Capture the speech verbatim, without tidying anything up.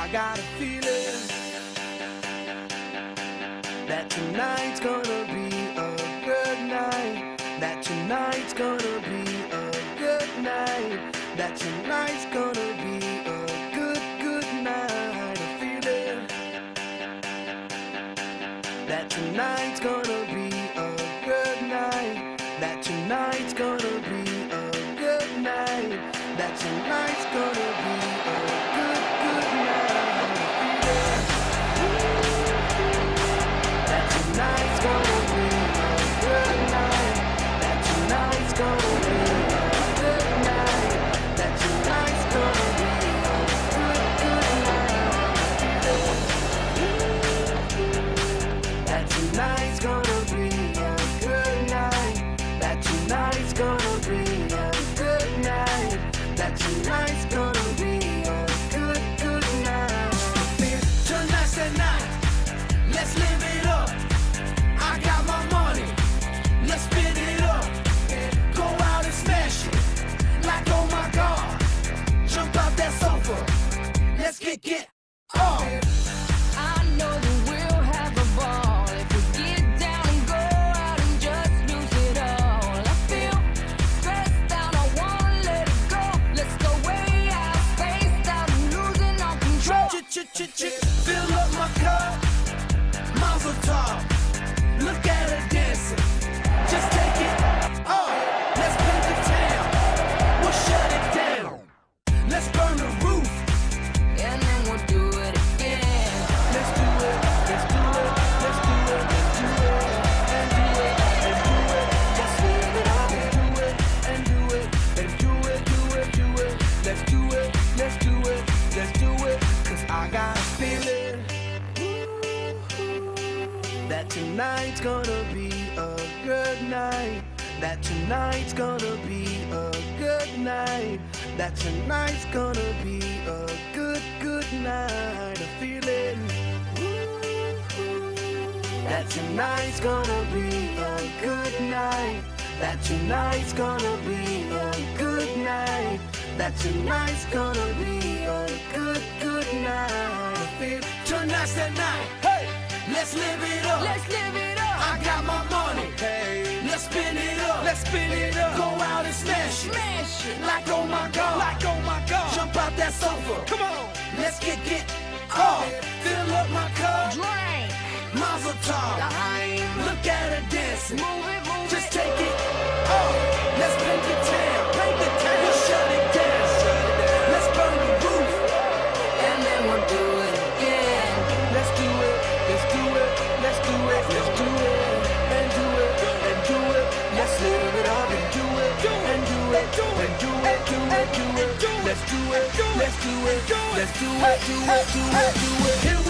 I got a feeling that tonight's gonna be a good night. That tonight's gonna be a good night. That tonight's gonna be a good, good night. A feeling that tonight's gonna be a good night. That tonight's gonna be a good night. That tonight's gonna be a good, good night. A feeling that tonight's gonna be a good night. That tonight's gonna be a good night. That tonight's gonna be a good, good night. That tonight's gonna be a good night. That tonight's gonna be a good night. That tonight's gonna be a good, good night. Tonight's the night. Let's live it up. I got my money. Let's spin it up. Go out and smash it. Like, oh my God. Jump out that sofa. Let's kick it off. I know that we'll have a ball if we get down and go out and just lose it all. I feel stressed out, I wanna let it go. Let's go way out, spaced out, and losing all control. Ch-ch-ch-ch, fill up my cup. Mazel tov. Look at her dancing. Just take it off. Let's paint the town. We'll shut it down. Let's burn the roof. And then we'll do it again. Let's do it. Let's do it. Let's do it. Let's do it. And do it. And do it. Let's live it up and do it. And do it. And do it. Do it. Do it. Let's do it. Let's do it. Let's do it. Cause I got a feeling that tonight's gonna be a good night. That tonight's gonna be a good night. That tonight's gonna be a good, good night. A feeling that tonight's gonna be a good night. That tonight's gonna be a good night. That tonight's gonna be a good, good night. A feeling tonight's the night. Hey, let's live it up. Let's live it up. I got my money. Hey, let's spin it up. Let's spin it up. Go out and smash it. Smash it. Like oh my God. Like oh my God. Jump out that sofa. Come on. Let's kick it off. Fill up my cup. Drink. Mazel tov. Lime. Look at her dancing. Move it, move Just it. take it off. Let's paint the town. Paint the town. We'll shut it down. Shut it down. Let's burn the roof. And then we'll do it again. Let's do it. Let's do it. Let's do it. Let's do it. And do it. And do it. Let's live it up and do it. And do it. And do it. Do it. Do it. Let's do it. Let's do it. Let's do it. Do it. Do it. Do it. Here